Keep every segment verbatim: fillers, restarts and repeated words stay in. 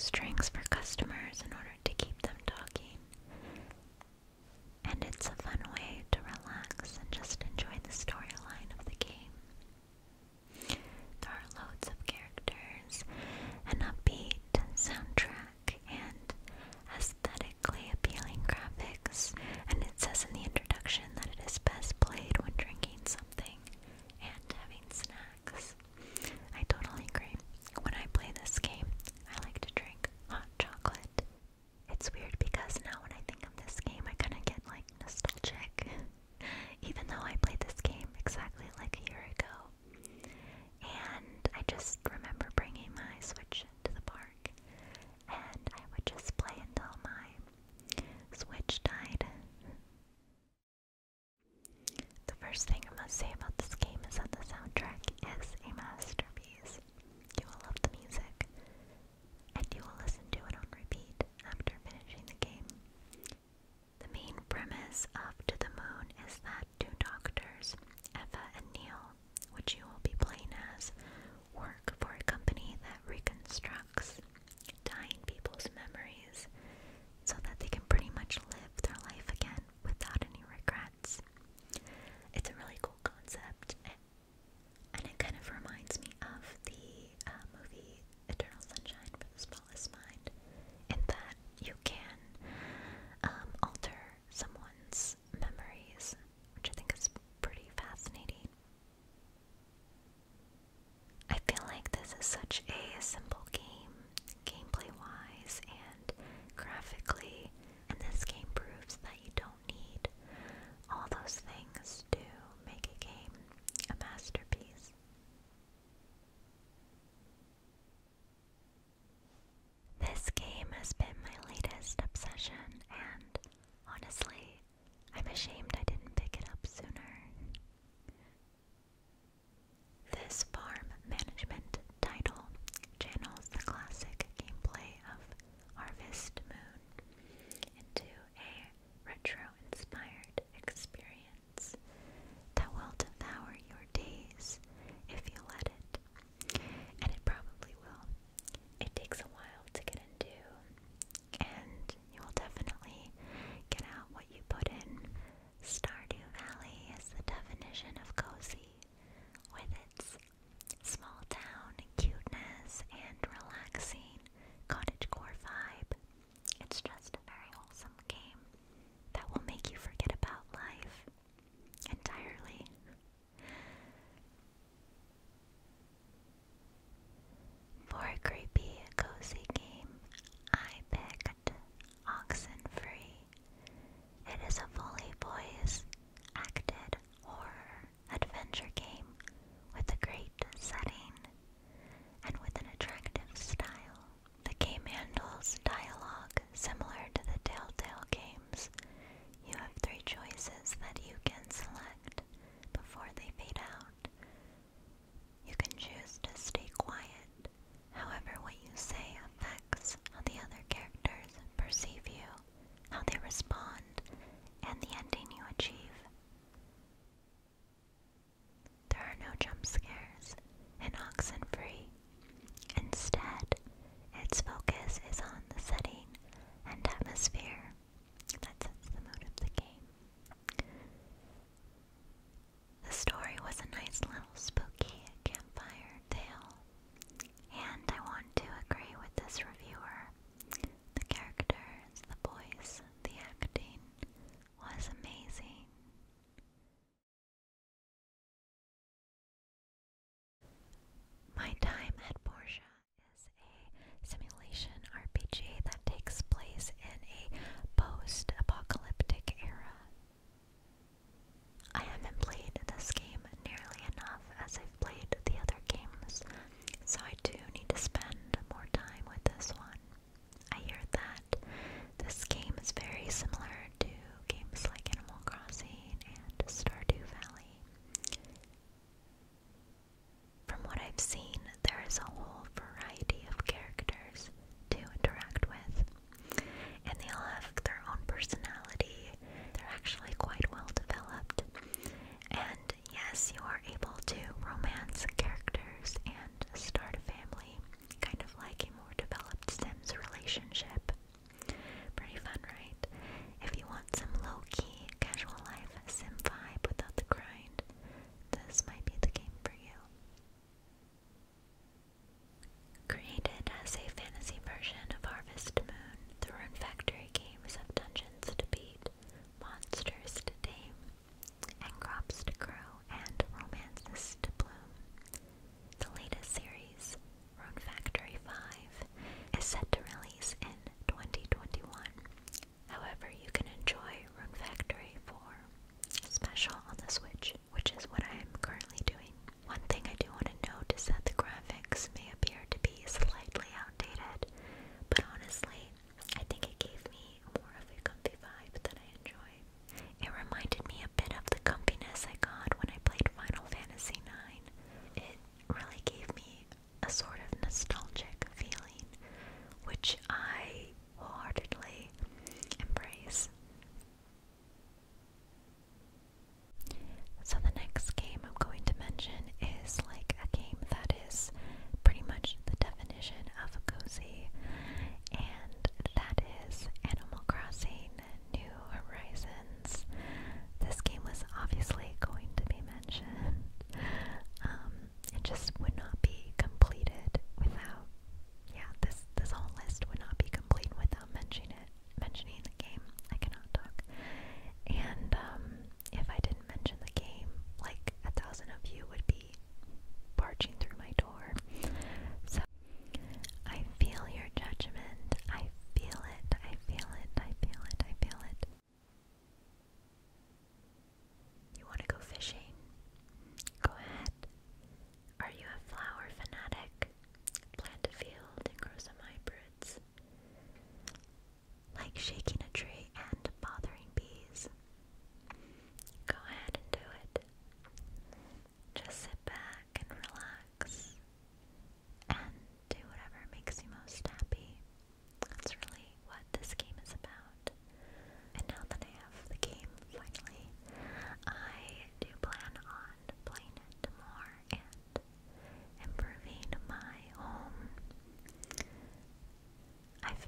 mix drinks for customers in order to keep them talking. And it's a fun way to relax and just enjoy the storyline of the game. There are loads of characters, an upbeat soundtrack, and aesthetically appealing graphics, and it says in the introduction that it is best played when drinking something and having snacks. I totally agree. When I play this game, I like to drink hot chocolate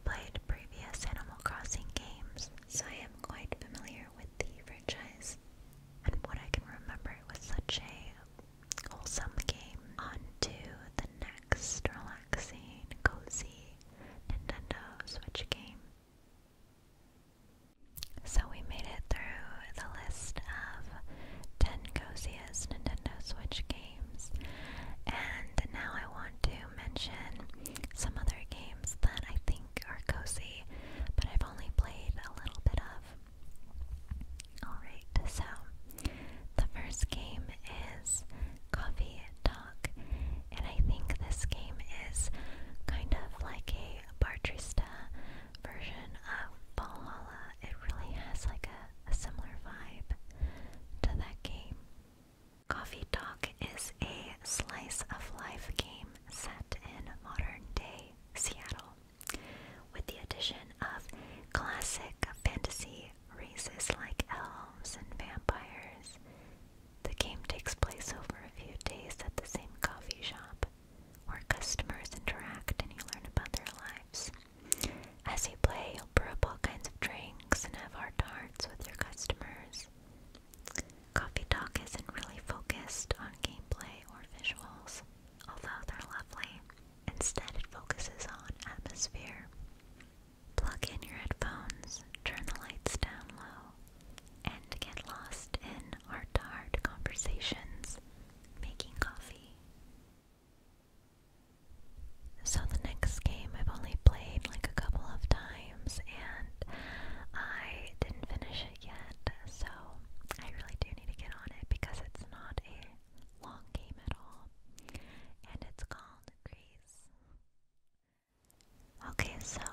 played previous Animal Crossing games, so I am quite familiar with the franchise. And what I can remember, it was such a wholesome game. On to the next relaxing, cozy Nintendo Switch game. So we made it through the list of ten coziest Nintendo Switch games, and now I want to mention some other games that I think are cozy, but I've only played a little bit of. Alright, so the first game is Coffee Talk, and I think this game is kind of like a Bartrista version of Valhalla. It really has like a, a similar vibe to that game. Coffee Talk is a slice of life game set in modern day Seattle, with the addition of classic fantasy races like elves and vampires. The game takes place over a few days at the same coffee shop, where customers interact and you learn about their lives. As you play, you'll brew up all kinds of drinks and have heart-to-hearts with your customers. Coffee Talk isn't really focused on gameplay or visuals, although they're lovely. Instead, it focuses on atmosphere. Plug in your headphones, turn the lights down low, and get lost in heart-to-heart conversations, making coffee. So the next game I've only played like a couple of times, and I didn't finish it yet, so I really do need to get on it because it's not a long game at all, and it's called Grease. Okay, so